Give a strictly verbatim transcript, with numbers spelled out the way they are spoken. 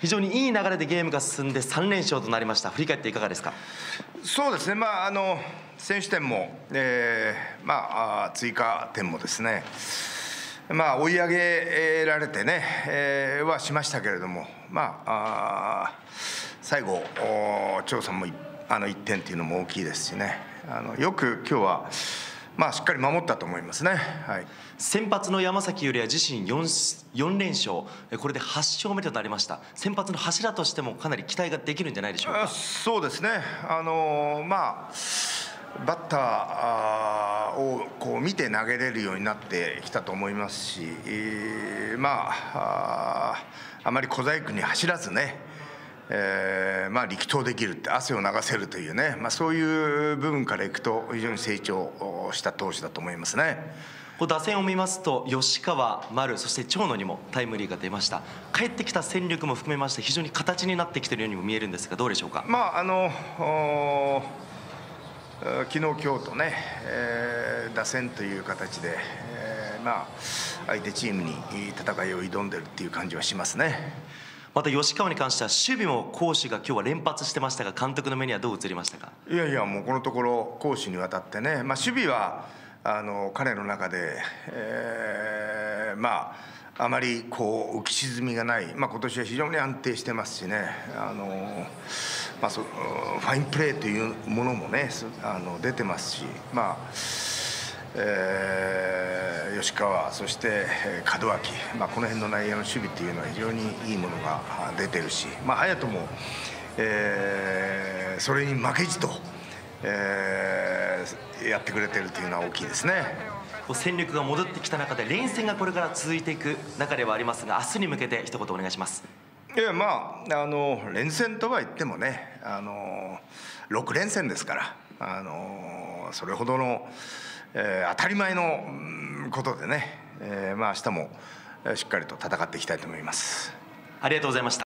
非常にいい流れでゲームが進んでさん連勝となりました。振り返っていかがですか？ そうですね、まあ、あの先取点も、えーまあ、追加点もですね、まあ、追い上げられてね、えー、はしましたけれども、まあ、あ最後、張さんもあのいってんというのも大きいですしね、あのよく今日は、まあ、しっかり守ったと思いますね。はい、 先発の山崎伊織は自身 4, 4連勝、これではち勝目となりました。先発の柱としてもかなり期待ができるんじゃないでしょうか。 そうですね、あのまあバッターをこう見て投げれるようになってきたと思いますし、えー、まあ あ, あまり小細工に走らずね、えーまあ、力投できるって汗を流せるというね、まあ、そういう部分からいくと非常に成長した投手だと思いますね。 打線を見ますと吉川、丸、そして長野にもタイムリーが出ました。帰ってきた戦力も含めまして非常に形になってきているようにも見えるんですが、どうでしょうか。 まああの昨日、今日とね、えー、打線という形で、えー、まあ相手チームに戦いを挑んでるっていう感じはしますね。 また吉川に関しては守備も攻守が今日は連発してましたが、監督の目にはどう映りましたか。 いやいや、もうこのところ攻守にわたってね、まあ、守備はあの彼の中で、えー、まああまりこう浮き沈みがない、まあ、今年は非常に安定してますしね、あの、まあ、そファインプレーというものもねあの出てますし、まあえー、吉川、そして門脇、まあ、この辺の内野の守備っていうのは非常にいいものが出てるし、まあ、隼人も、えー、それに負けじと、えー、やってくれてるというのは大きいですね。 戦力が戻ってきた中で連戦がこれから続いていく中ではありますが、明日に向けて一言お願いします。 いや、まあ、あの連戦とは言ってもね、あのろく連戦ですから、あのそれほどの、えー、当たり前のことでね、えー、まあ明日もしっかりと戦っていきたいと思います。 ありがとうございました。